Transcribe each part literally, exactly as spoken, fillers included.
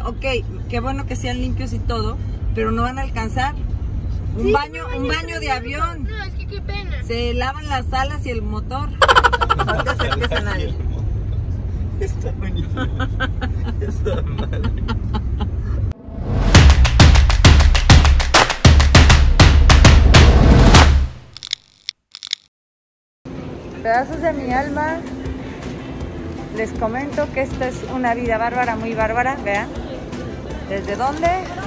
Ok, qué bueno que sean limpios y todo, pero no van a alcanzar. Un Sí, baño, me un bañé, baño de pero avión. No, es que qué pena. Se lavan las alas y el motor. No te acerques a nadie. Está buenísimo. Está madre. Pedazos de mi alma. Les comento que esta es una vida bárbara, muy bárbara. Vean. ¿Desde dónde?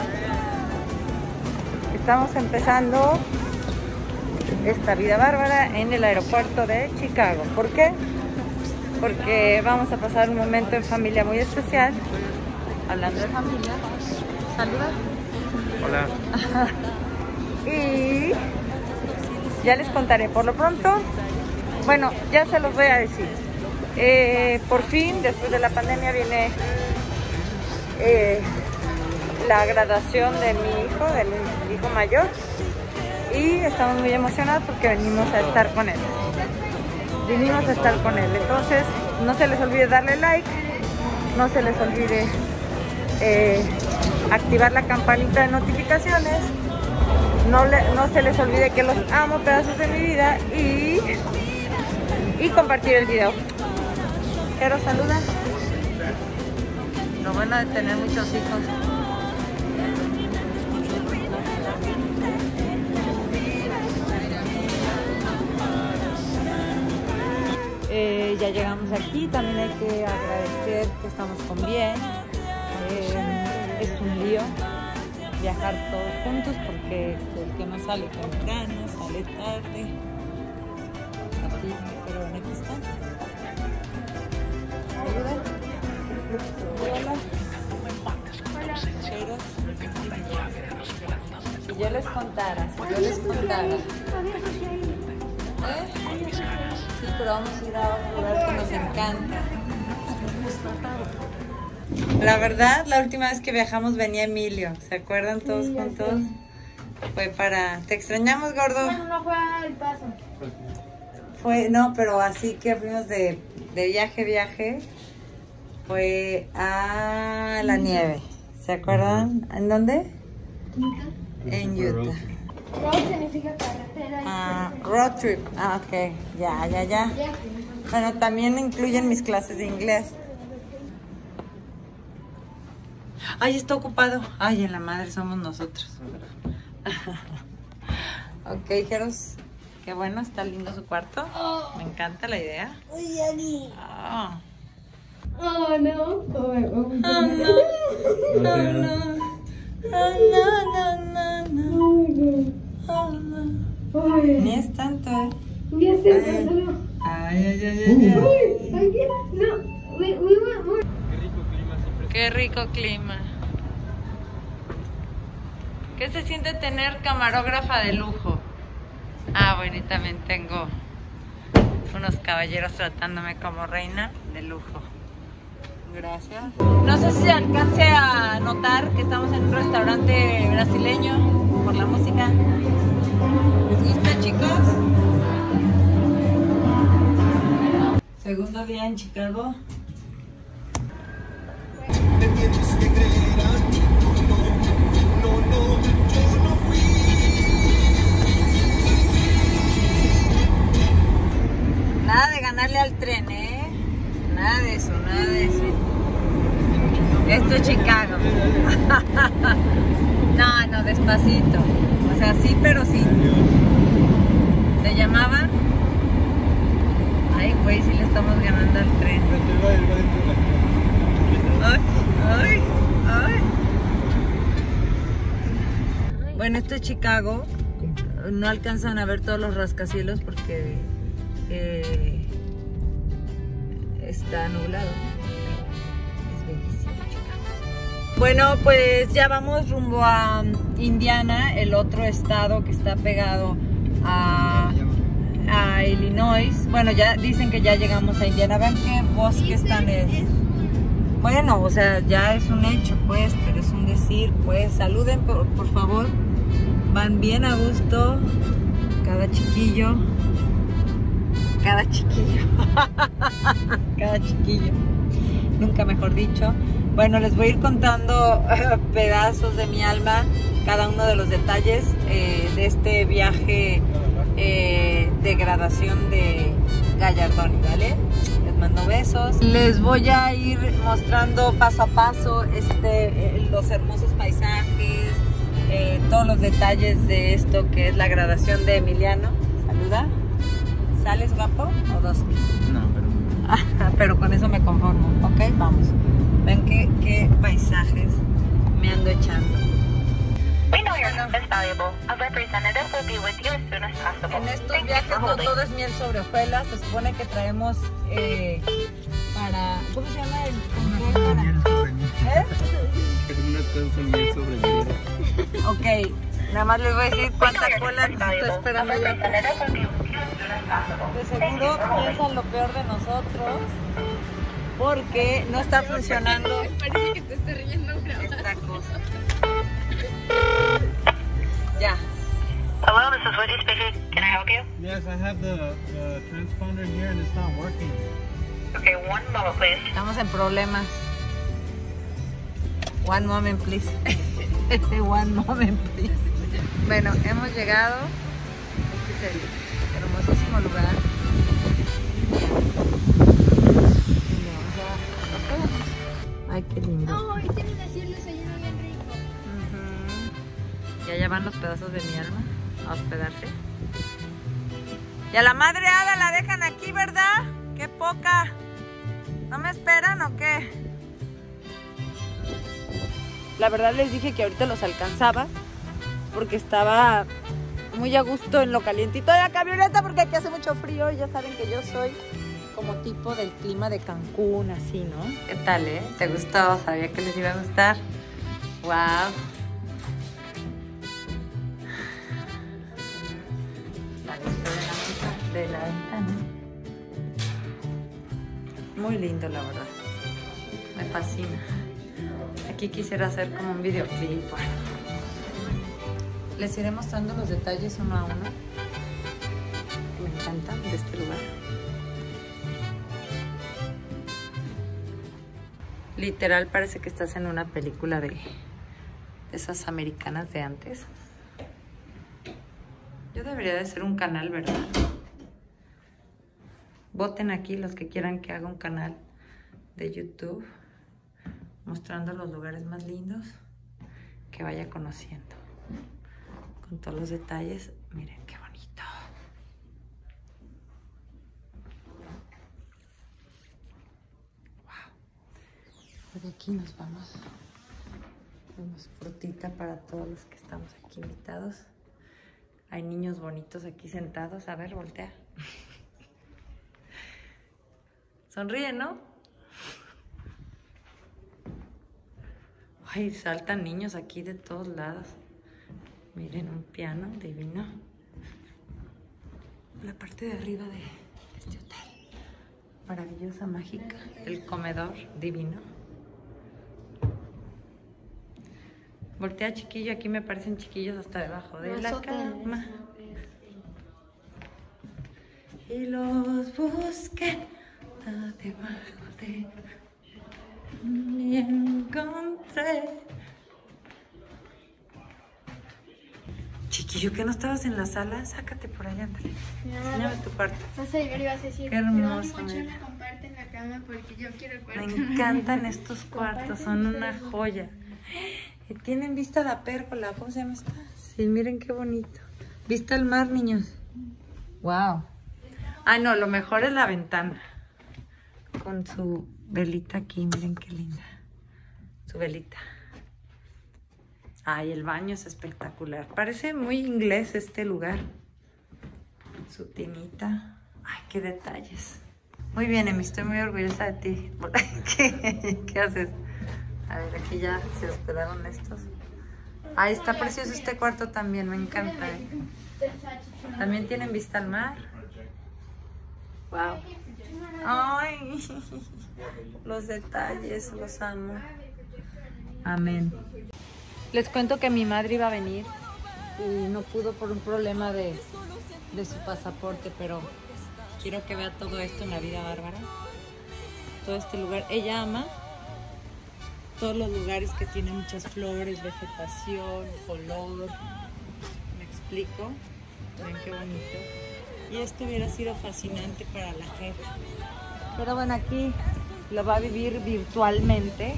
Estamos empezando esta vida bárbara en el aeropuerto de Chicago. ¿Por qué? Porque vamos a pasar un momento en familia muy especial. Hablando de familia, saluda. Hola. Y ya les contaré. Por lo pronto, bueno, ya se los voy a decir. Eh, por fin, después de la pandemia, viene eh, la graduación de mi hijo, de mi hijo mayor. Y estamos muy emocionados porque venimos a estar con él. Vinimos a estar con él. Entonces, no se les olvide darle like. No se les olvide eh, activar la campanita de notificaciones. No, le, no se les olvide que los amo, pedazos de mi vida. Y, y compartir el video. Quiero saludar. Lo bueno de tener muchos hijos. Eh, ya llegamos aquí, también hay que agradecer que estamos con bien. Eh, es un lío viajar todos juntos porque el que no sale temprano, sale tarde. Así, pero bueno, aquí están. Saluda. Hola. Pero, si yo les contara, si yo les contara. ¿Eh? Sí, pero vamos a ir a un lugar que nos encanta. La verdad, la última vez que viajamos venía Emilio. ¿Se acuerdan todos sí, juntos? Sé. Fue para... ¿Te extrañamos, gordo? Bueno, no fue al Paso. Fue, no, pero así que fuimos de, de viaje, viaje. Fue a la nieve. ¿Se acuerdan? ¿En dónde? Utah. En Utah. Road significa carretera. Ah, road trip. Ah, ok. Ya, ya, ya. Bueno, también incluyen mis clases de inglés. Ay, está ocupado. Ay, en la madre somos nosotros. Ok, Jeros. Qué bueno, está lindo su cuarto. Me encanta la idea. Uy, Ani. Oh. Oh, no. Oh, Oh, no. Oh, no. Oh, no, no, no, no. Oh, no. Ni es tanto, ¿eh? Ya sé, pero Ay, ay, ay, ay, ay. Uy, aquí, no. We, we were more. Qué rico clima. ¿Qué se siente tener camarógrafa de lujo? Ah, bueno, y también tengo unos caballeros tratándome como reina de lujo. Gracias. No sé si se alcance a notar que estamos en un restaurante brasileño por la música. ¿Les gusta, chicos? Segundo día en Chicago. Nada de ganarle al tren, ¿eh? Nada de eso, nada de eso. Esto es Chicago. No, no, despacito. O sea, sí, pero sí. ¿Se llamaba? Ay, güey, sí le estamos ganando al tren. Ay, ay, ay. Bueno, esto es Chicago. No alcanzan a ver todos los rascacielos porque eh, está nublado. Es bellísimo Chicago. Bueno, pues ya vamos rumbo a Indiana, el otro estado que está pegado a, a Illinois. Bueno, ya dicen que ya llegamos a Indiana. Vean qué bosques tan es. Bueno, o sea, ya es un hecho, pues, pero es un decir, pues. Saluden, por, por favor. Van bien a gusto. Cada chiquillo. Cada chiquillo. Cada chiquillo. Nunca mejor dicho. Bueno, les voy a ir contando pedazos de mi alma, cada uno de los detalles eh, de este viaje eh, de graduación de Gallardoni, ¿vale? Les mando besos. Les voy a ir mostrando paso a paso este, eh, los hermosos paisajes, eh, todos los detalles de esto que es la graduación de Emiliano. Saluda. ¿Sales guapo o dos? No, pero... Pero con eso me conformo, ¿ok? Vamos. Ven qué, qué paisajes me ando echando. We know your help is valuable. A representative will be with you as soon as possible. En estos Thank you viajes for no holding. todo es miel sobre hojuelas. Se supone que traemos eh, para... ¿Cómo se llama el control para? Miel sobre miel. ¿Eh? Es una cosa miel sobre miel. Ok, nada más les voy a decir We know cuánta your cola help is nos está valuable. A esperando ya. representative will be with you as soon as possible. De Thank you seguro for holding. piensan lo peor de nosotros porque no está funcionando Parece que te estoy riendo grabando. esta cosa. Ya. Hello, this is Whitney speaking. Can I help you? Yes, I have the, the transponder here and it's not working. Okay, one moment, please. Estamos en problemas. One moment, please. One moment, please. Bueno, hemos llegado. Este es el hermosísimo lugar. Ay, qué lindo. Ay, tienen así el desayuno bien rico. Y allá van los pedazos de mi alma a hospedarse. Y a la madre hada la dejan aquí, ¿verdad? ¡Qué poca! ¿No me esperan o qué? La verdad les dije que ahorita los alcanzaba porque estaba muy a gusto en lo calientito de la camioneta porque aquí hace mucho frío y ya saben que yo soy como tipo del clima de Cancún, así, ¿no? ¿Qué tal, eh? ¿Te gustó? Sabía que les iba a gustar. ¡Wow! La vista de la mesa, de la ventana. Muy lindo, la verdad. Me fascina. Aquí quisiera hacer como un videoclip. Bueno. Les iré mostrando los detalles uno a uno. Me encantan de este lugar. Literal parece que estás en una película de, de esas americanas de antes. Yo debería de hacer un canal, ¿verdad? Voten aquí los que quieran que haga un canal de YouTube mostrando los lugares más lindos que vaya conociendo. Con todos los detalles. Miren qué bonito. De aquí nos vamos. Tenemos frutita para todos los que estamos aquí invitados. Hay niños bonitos aquí sentados. A ver, voltea. Sonríe, ¿no? Ay, saltan niños aquí de todos lados. Miren, un piano divino. La parte de arriba de este hotel. Maravillosa, mágica. El comedor divino. Voltea, chiquillo, aquí me parecen chiquillos hasta debajo de la cama. Y los busqué debajo de... y encontré... Chiquillo, ¿que no estabas en la sala? Sácate por allá, ándale. Enséñame tu cuarto. No sé, yo le ibas a decir. Qué hermoso, Pero mira. mucho comparten la cama porque yo quiero el Me cuarto. encantan estos cuartos, son una joya. Y tienen vista a la pérgola, ¿cómo se llama esta? Sí, miren qué bonito. Vista al mar, niños. Wow. Ah, no, lo mejor es la ventana. Con su velita aquí, miren qué linda. Su velita. Ay, el baño es espectacular. Parece muy inglés este lugar. Su tinita. Ay, qué detalles. Muy bien, Emi, estoy muy orgullosa de ti. ¿Qué, ¿Qué haces? A ver, aquí ya se hospedaron estos. Ahí está precioso este cuarto también, me encanta. ¿eh? También tienen vista al mar. Wow. Ay, los detalles, los amo. Amén. Les cuento que mi madre iba a venir y no pudo por un problema de, de su pasaporte, pero quiero que vea todo esto en la vida bárbara. Todo este lugar. Ella ama todos los lugares que tienen muchas flores, vegetación, color. ¿Me explico? Ven qué bonito. Y esto hubiera sido fascinante para la gente. Pero bueno, aquí lo va a vivir virtualmente.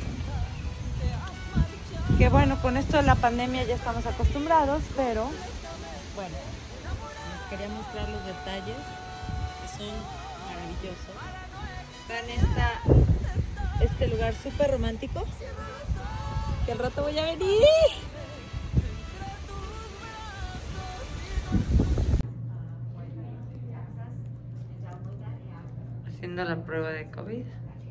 Que bueno, con esto de la pandemia ya estamos acostumbrados, pero bueno, les quería mostrar los detalles que son maravillosos. Vean esta, este lugar súper romántico, que al rato voy a venir. Haciendo la prueba de COVID.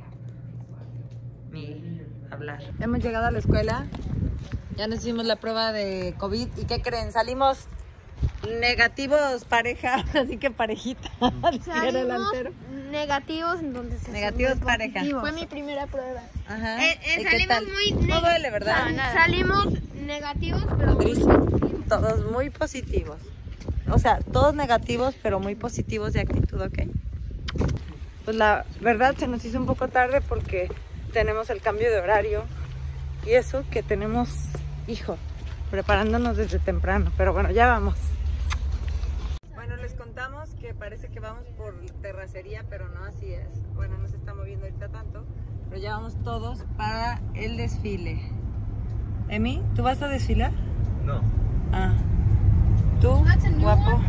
Ni hablar. Hemos llegado a la escuela. Ya nos hicimos la prueba de COVID. ¿Y qué creen? Salimos negativos, pareja. Así que parejita. Salimos negativos, entonces negativos, pareja. Fue mi primera prueba. Ajá. Eh, eh, ¿Y qué salimos tal? muy No duele, ¿verdad? No, nada. Salimos negativos, pero muy Triste. Todos muy positivos. O sea, todos negativos, pero muy positivos de actitud, ¿ok? Pues la verdad se nos hizo un poco tarde porque tenemos el cambio de horario y eso que tenemos, hijo, preparándonos desde temprano, pero bueno, ya vamos. Bueno, les contamos que parece que vamos por terracería, pero no así es. Bueno, no se está moviendo ahorita tanto, pero ya vamos todos para el desfile. Emi, ¿tú vas a desfilar? No. Ah, ¿tú, guapo?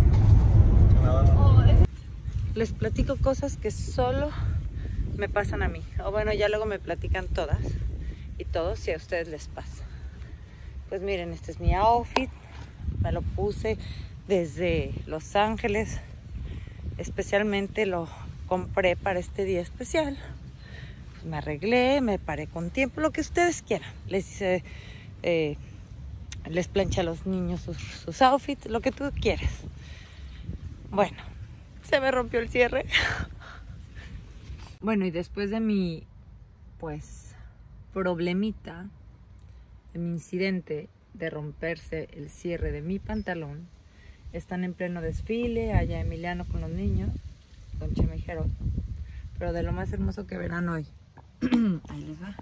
Les platico cosas que solo me pasan a mí. O bueno, ya luego me platican todas y todos si a ustedes les pasa. Pues miren, este es mi outfit. Me lo puse desde Los Ángeles. Especialmente lo compré para este día especial. Pues me arreglé, me paré con tiempo, lo que ustedes quieran. Les hice, eh, les planché a los niños sus, sus outfits, lo que tú quieres. Bueno, se me rompió el cierre. Bueno, y después de mi, pues, problemita, de mi incidente de romperse el cierre de mi pantalón, están en pleno desfile, allá Emiliano con los niños, con Chemejero. Pero de lo más hermoso que verán hoy. Ahí les va.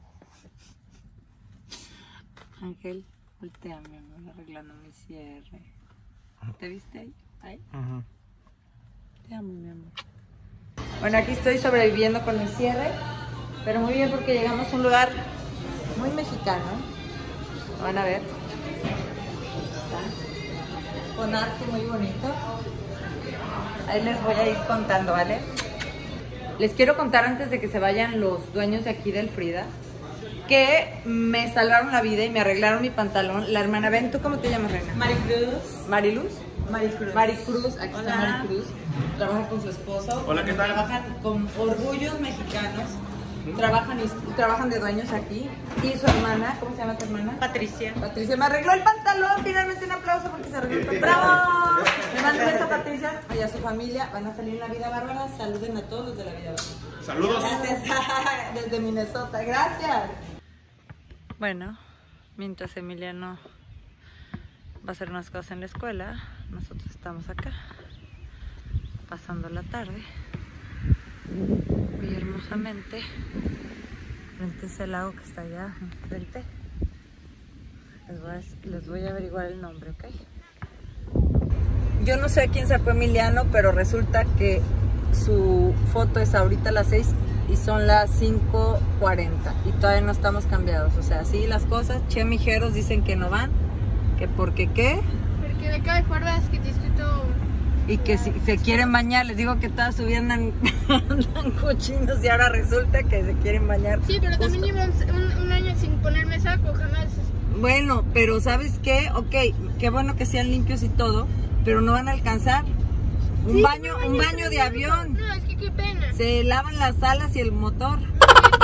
Ángel, voltea, mi amor, arreglando mi cierre. ¿Te viste ahí? ¿Ahí? Ajá. Te amo, mi amor. Bueno, aquí estoy sobreviviendo con mi cierre, pero muy bien porque llegamos a un lugar muy mexicano. Lo van a ver. Está. Con arte muy bonito. Ahí les voy a ir contando, ¿vale? Les quiero contar antes de que se vayan los dueños de aquí del Frida, que me salvaron la vida y me arreglaron mi pantalón. La hermana, ven, ¿tú cómo te llamas, reina? Maricruz. ¿Mariluz? Maricruz. Maricruz, aquí Hola. está Maricruz. Trabaja con su esposo. Hola, ¿qué tal? Trabajan con orgullos mexicanos. Trabajan, y, trabajan de dueños aquí. Y su hermana, ¿cómo se llama tu hermana? Patricia. Patricia me arregló el pantalón. Finalmente un aplauso porque se arregló el pantalón. ¡Bravo! Le mando un beso a Patricia y a su familia. Van a salir en La Vida Bárbara. Saluden a todos los de La Vida Bárbara. Saludos. Gracias. Desde Minnesota. Gracias. Bueno, mientras Emiliano va a hacer unas cosas en la escuela, nosotros estamos acá pasando la tarde muy hermosamente frente a ese lago que está allá enfrente. Les voy a, les voy a averiguar el nombre, ¿ok? Yo no sé a quién sacó Emiliano, pero resulta que su foto es ahorita a las seis y son las cinco cuarenta y todavía no estamos cambiados. O sea, así las cosas. Che Mijeros dicen que no van, que porque qué. Porque de cada cuerdas que te estoy todo. Y que si se quieren bañar, les digo que todas subían andan, andan cochinos y ahora resulta que se quieren bañar. Sí, pero Justo. también llevo un, un año sin ponerme saco, jamás. Bueno, pero ¿sabes qué? Ok, qué bueno que sean limpios y todo, pero no van a alcanzar. Un Sí, baño, no, un yo baño de no, avión. No, es que qué pena. Se lavan las alas y el motor. No,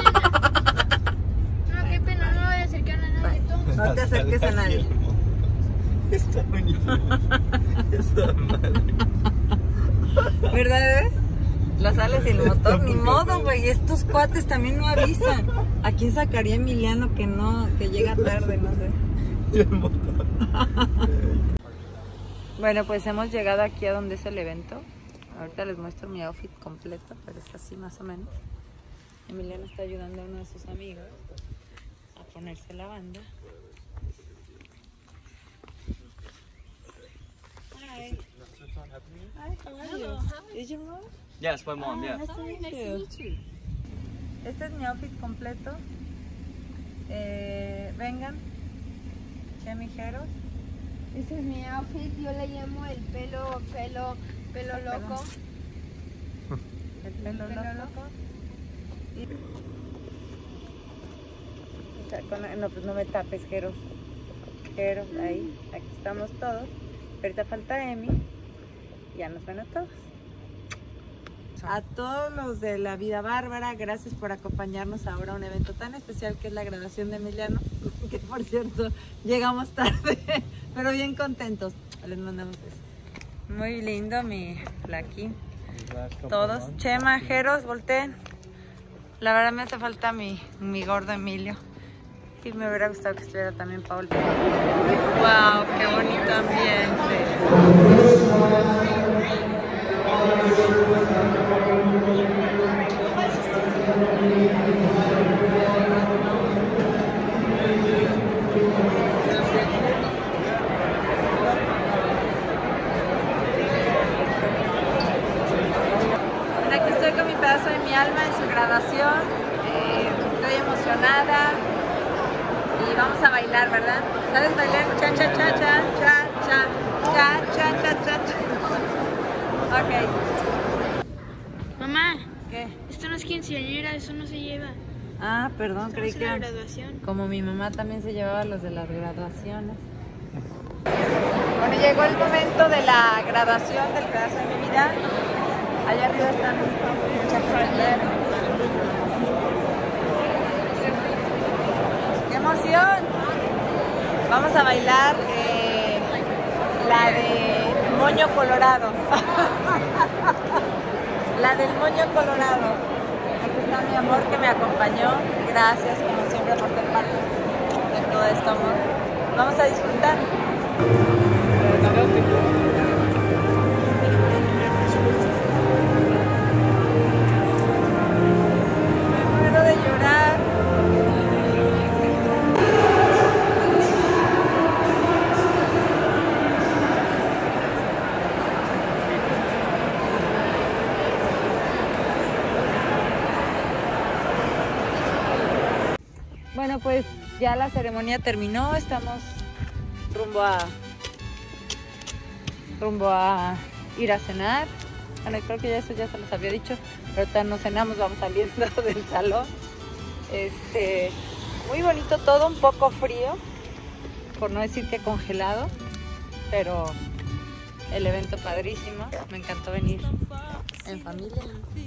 qué pena, no voy a acercar a nadie. Todo. No te acerques a nadie. Está buenísimo. Está mal. ¿Verdad, bebé? Las alas y el motor, ni modo, güey. Estos cuates también no avisan. ¿A quién sacaría Emiliano que no, que llega tarde? No sé. Y el motor. Bueno, pues hemos llegado aquí a donde es el evento. Ahorita les muestro mi outfit completo, pero es así más o menos. Emiliano está ayudando a uno de sus amigos. ponerse la banda. Hi. Hi, how are you? Is your mom? Yes, my mom, yeah. Nice to meet you. Este es mi outfit completo. Eh, vengan, chemijeros. Este es mi outfit, yo le llamo el pelo, pelo, pelo loco. El pelo, pelo loco. loco. Y... o sea, con... no, pues no me tapes, Jeros. Jeros, ahí, aquí estamos todos. Ahorita falta Emi. Ya nos ven a todos. A todos los de La Vida Bárbara, gracias por acompañarnos ahora a un evento tan especial que es la graduación de Emiliano, que por cierto llegamos tarde, pero bien contentos. Les mandamos eso. Muy lindo mi flaquín. Todos, Chema, Jeros, volteen. La verdad me hace falta mi, mi gordo Emilio. Y me hubiera gustado que estuviera también Paul. ¡Wow! ¡Qué bonito ambiente! Aquí estoy con mi pedazo de mi alma en su graduación. Eh, estoy emocionada y vamos a bailar, ¿verdad? ¿Sabes bailar? Cha cha cha cha cha cha cha cha cha cha cha. Ok. Mamá, ¿Qué? esto no es quinceañera, eso no se lleva. Ah, perdón, creí Estamos en la que graduación. como mi mamá también se llevaba los de las graduaciones. Bueno, llegó el momento de la graduación del pedazo de mi vida. Allá arriba están mis chapaleros. ¡Qué emoción! Vamos a bailar eh, la de Moño Colorado. La del Moño Colorado. Aquí está mi amor que me acompañó. Gracias, como siempre, por ser parte de todo esto, amor. Vamos a disfrutar. Me muero de llorar. Bueno, pues ya la ceremonia terminó, estamos rumbo a rumbo a ir a cenar. Bueno, creo que ya eso ya se los había dicho, pero ahorita no cenamos, vamos saliendo del salón. Este, muy bonito todo, un poco frío, por no decir que congelado, pero el evento padrísimo, me encantó venir en familia.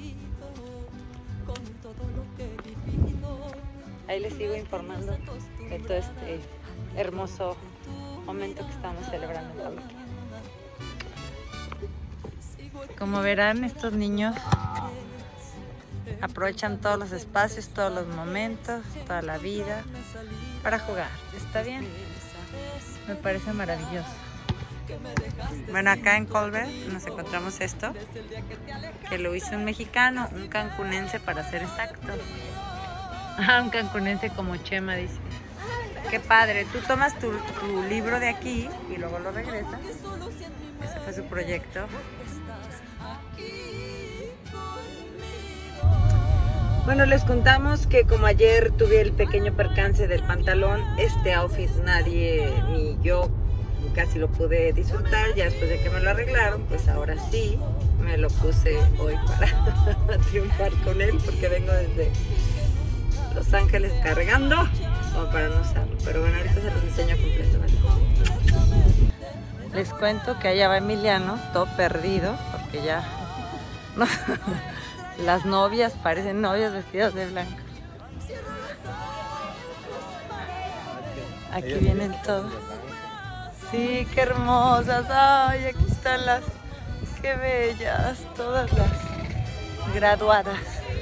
Ahí les sigo informando de todo este hermoso momento que estamos celebrando en familia. Como verán, estos niños aprovechan todos los espacios, todos los momentos, toda la vida para jugar. ¿Está bien? Me parece maravilloso. Bueno, acá en Culver nos encontramos esto, que lo hizo un mexicano, un cancunense para ser exacto. Ah, un cancunense como Chema, dice. Qué padre, tú tomas tu, tu libro de aquí y luego lo regresas. Ese fue su proyecto. Bueno, les contamos que como ayer tuve el pequeño percance del pantalón, este outfit nadie, ni yo, casi lo pude disfrutar. Ya después de que me lo arreglaron, pues ahora sí me lo puse hoy para triunfar con él, porque vengo desde Los Ángeles cargando, como para no usarlo. Pero bueno, ahorita se los enseño completo, ¿vale? Les cuento que allá va Emiliano, todo perdido, porque ya no, las novias parecen novias vestidas de blanco. Aquí vienen todos. Sí, qué hermosas. Ay, aquí están las, qué bellas, todas las graduadas.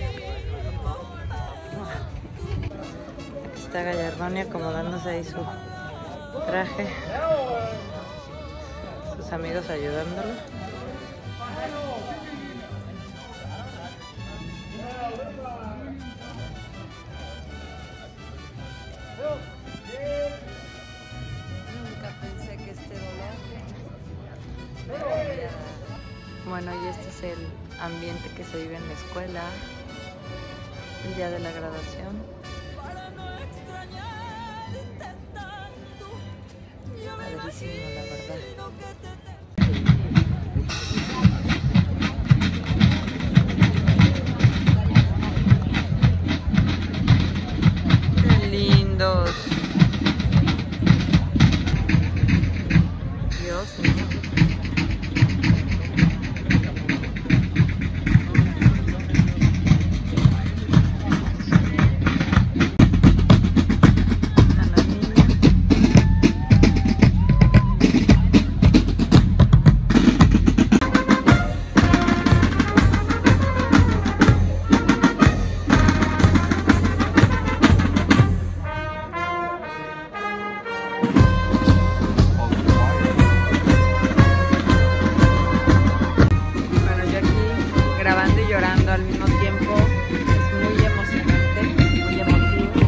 Aquí está Gallardoni acomodándose ahí su traje. Sus amigos ayudándolo. Bueno, y este es el ambiente que se vive en la escuela el día de la graduación. Padrísimo, la verdad. Qué lindos. Dios mío. Grabando y llorando al mismo tiempo, es muy emocionante, muy emotivo.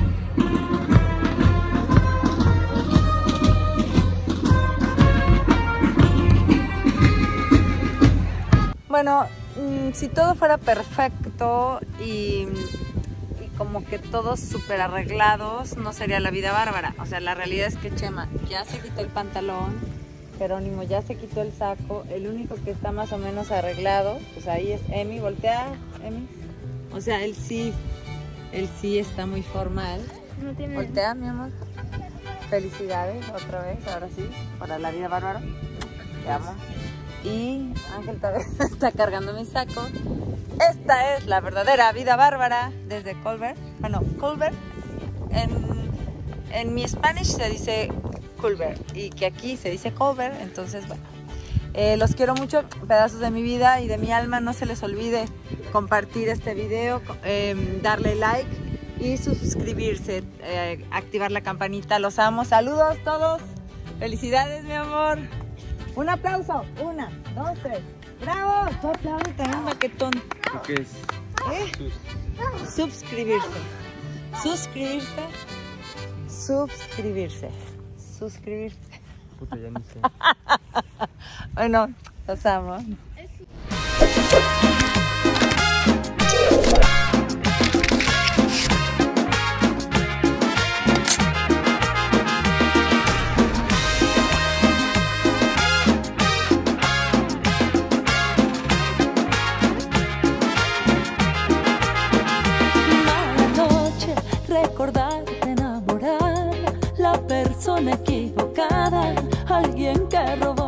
Bueno, si todo fuera perfecto y, y como que todos súper arreglados, no sería la vida bárbara. O sea, la realidad es que Chema ya se quitó el pantalón, Jerónimo ya se quitó el saco, el único que está más o menos arreglado, pues ahí es Emi. Voltea, Emi. O sea, él sí, él sí está muy formal. No tiene... Voltea, mi amor. Felicidades otra vez, ahora sí, para la vida bárbara. Te amo. Y Ángel está cargando mi saco. Esta es la verdadera vida bárbara desde Culver. Bueno, Culver. En, en mi Spanish se dice Culver y que aquí se dice Culver, entonces bueno, eh, los quiero mucho, pedazos de mi vida y de mi alma. No se les olvide compartir este video, eh, darle like y suscribirse, eh, activar la campanita. Los amo, saludos todos, felicidades mi amor, un aplauso, una, dos, tres, bravo, tú aplaude también, baquetón. ¿Qué es? ¿Eh? Suscribirse, suscribirse, suscribirse. Suscribirse. Puta, ya ni sé. Bueno, los amo. Mala noche, recordar, enamorar, la persona equivocada, alguien que robó